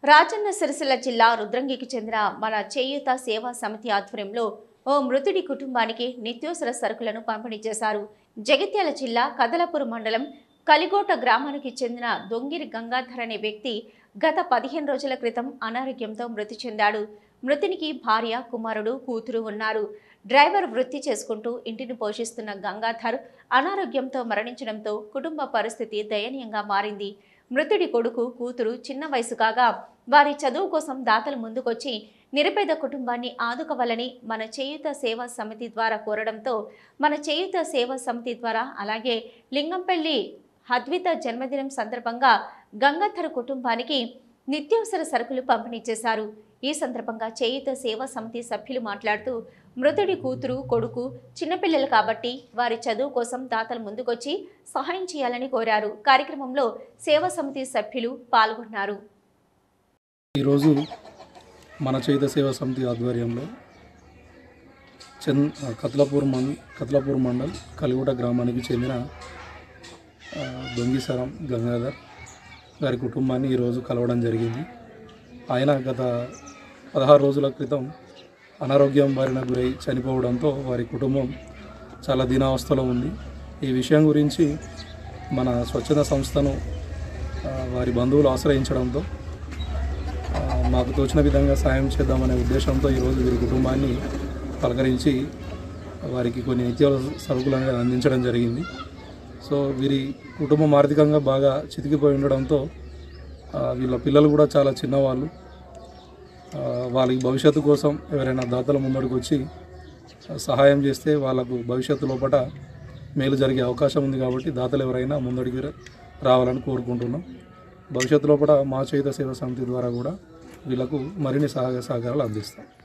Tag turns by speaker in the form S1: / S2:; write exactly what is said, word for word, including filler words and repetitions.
S1: రాజన్న సిరిసిల్ల జిల్లా రుద్రంగికి చెందిన మన చేయూత సేవా సమితి ఆధ్వర్యంలో ఓ మృతుడి కుటుంబానికి నిత్యావసర సరుకులను పంపిణీ చేశారు. జగిత్యాల జిల్లా కదలపూర్ మండలం కలిగోట గ్రామానికి చెందిన దొంగిరి గంగాధర్ అనే వ్యక్తి గత పదిహేను రోజుల క్రితం అనారోగ్యంతో మృతి చెందాడు. మృతునికి భార్య, కుమారుడు, కూతురు ఉన్నారు. డ్రైవర్ వృత్తి చేసుకుంటూ ఇంటిని పోషిస్తున్న గంగాధర్ అనారోగ్యంతో మరణించడంతో కుటుంబ పరిస్థితి దయనీయంగా మారింది. మృతుడి కొడుకు, కూతురు చిన్న వయసు కాగా వారి చదువు కోసం దాతలు ముందుకొచ్చి నిరుపేద కుటుంబాన్ని ఆదుకోవాలని మన చేయూత సేవా సమితి ద్వారా కోరడంతో మన చేయూత సేవా సమితి ద్వారా అలాగే లింగంపల్లి అద్విత జన్మదినం సందర్భంగా గంగాధర్ కుటుంబానికి నిత్యావసర సరుకులు పంపిణీ చేశారు. ఈ సందర్భంగా చేయూత సేవా సమితి సభ్యులు మాట్లాడుతూ మృతుడి కూతురు, కొడుకు చిన్నపిల్లలు కాబట్టి వారి చదువు కోసం దాతలు ముందుకొచ్చి సహాయం చేయాలని కోరారు. కార్యక్రమంలో సేవా సమితి సభ్యులు పాల్గొన్నారు.
S2: ఈరోజు మన చేయూత సేవా సమితి ఆధ్వర్యంలో చంద్ కత్లాపూర్ మండల్ కత్లాపూర్ మండల్ కలిగూట గ్రామానికి చెందిన దొంగిసరం గంగాధర్ గారి కుటుంబాన్ని ఈరోజు కలవడం జరిగింది. ఆయన గత పదహారు రోజుల క్రితం అనారోగ్యం బారిన గురై చనిపోవడంతో వారి కుటుంబం చాలా దీనావస్థలో ఉంది. ఈ విషయం గురించి మన స్వచ్ఛంద సంస్థను వారి బంధువులు ఆశ్రయించడంతో మాకు తోచిన విధంగా సాయం చేద్దామనే ఉద్దేశంతో ఈరోజు వీరి కుటుంబాన్ని పలకరించి వారికి కొన్ని నిత్యావసర సరుకులను అందించడం జరిగింది. సో వీరి కుటుంబం ఆర్థికంగా బాగా చితికిపోయి ఉండడంతో వీళ్ళ పిల్లలు కూడా చాలా చిన్నవాళ్ళు. వాళ్ళకి భవిష్యత్తు కోసం ఎవరైనా దాతల ముందడికి వచ్చి సహాయం చేస్తే వాళ్ళకు భవిష్యత్తు లోపల మేలు జరిగే అవకాశం ఉంది. కాబట్టి దాతలు ఎవరైనా ముందడికి రావాలని కోరుకుంటున్నాం. భవిష్యత్తు లోపల మా చేయూత సేవా సమితి ద్వారా కూడా వీళ్ళకు మరిన్ని సహాయ సహకారాలు అందిస్తాం.